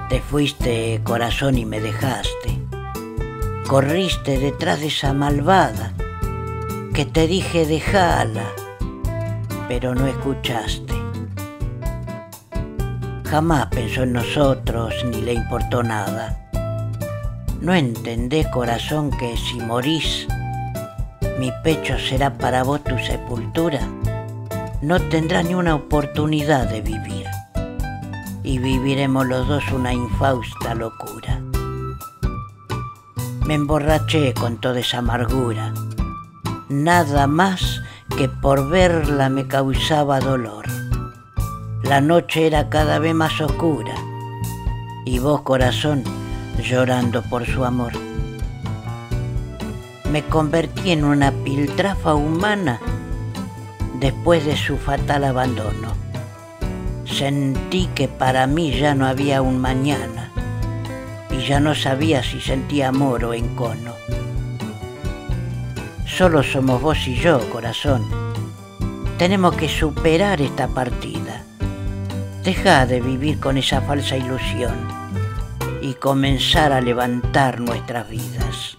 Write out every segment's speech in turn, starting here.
Te fuiste, corazón, y me dejaste. Corriste detrás de esa malvada que te dije dejala, pero no escuchaste. Jamás pensó en nosotros ni le importó nada. ¿No entendés, corazón, que si morís, mi pecho será para vos tu sepultura? No tendrás ni una oportunidad de vivir, y viviremos los dos una infausta locura. Me emborraché con toda esa amargura, nada más que por verla me causaba dolor. La noche era cada vez más oscura, y vos, corazón, llorando por su amor. Me convertí en una piltrafa humana después de su fatal abandono. Sentí que para mí ya no había un mañana, y ya no sabía si sentía amor o encono. Solo somos vos y yo, corazón. Tenemos que superar esta partida. Deja de vivir con esa falsa ilusión y comenzar a levantar nuestras vidas.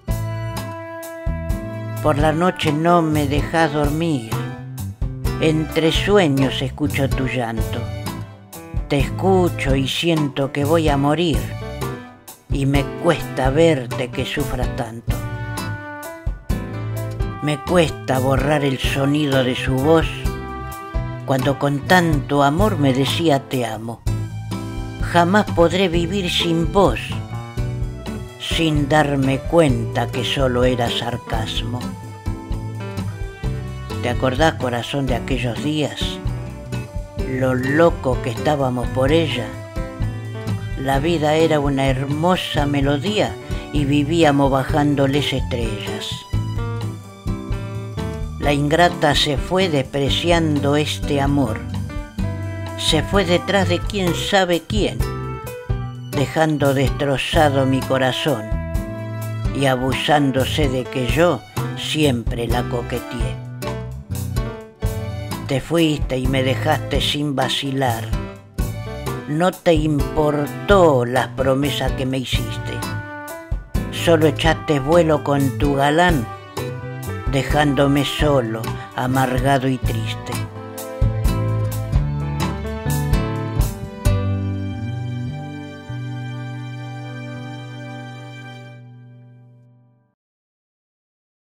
Por la noche no me dejas dormir. Entre sueños escucho tu llanto. Te escucho y siento que voy a morir, y me cuesta verte que sufras tanto. Me cuesta borrar el sonido de su voz cuando con tanto amor me decía te amo. Jamás podré vivir sin vos, sin darme cuenta que solo era sarcasmo. ¿Te acordás, corazón, de aquellos días? Lo loco que estábamos por ella. La vida era una hermosa melodía y vivíamos bajándoles estrellas. La ingrata se fue despreciando este amor. Se fue detrás de quién sabe quién, dejando destrozado mi corazón y abusándose de que yo siempre la coqueteé. Te fuiste y me dejaste sin vacilar. No te importó las promesas que me hiciste. Solo echaste vuelo con tu galán, dejándome solo, amargado y triste.